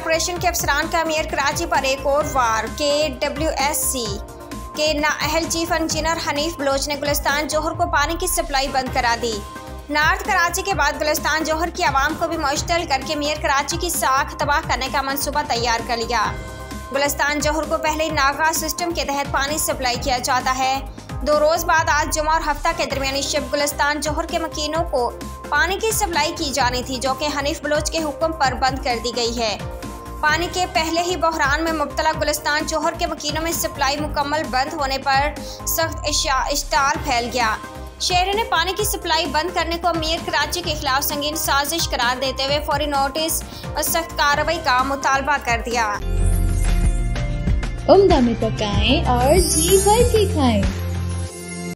Corporation के अफसरान का मेयर कराची पर एक और वार। KWSC के नाअहल चीफ इंजीनियर हनीफ बलोच ने गुलिस्तान जौहर को पानी की सप्लाई बंद करा दी। नॉर्थ कराची के बाद गुलिस्तान जौहर की आवाम को भी मुश्तल करके मेयर कराची की साख तबाह करने का मंसूबा तैयार कर लिया। गुलिस्तान जौहर को पहले नागा सिस्टम के तहत पानी सप्लाई किया जाता है। 2 रोज़ बाद आज जुमा और हफ्ता के दरमियानी शब गुलिस्तान जौहर के मकीनों को पानी की सप्लाई की जानी थी, जो कि हनीफ बलोच के हुक्म पर बंद कर दी गई है। पानी के पहले ही बहरान में मुब्तला गुलिस्तान जौहर के मकीनों में सप्लाई मुकम्मल बंद होने पर सख्त इश्ताल फैल गया। शहर ने पानी की सप्लाई बंद करने को मेयर कराची के खिलाफ संगीन साजिश करार देते हुए फौरी नोटिस और सख्त कार्रवाई का मुतालबा कर दिया। उम्दा में पकाएं और जी भर के खाएं।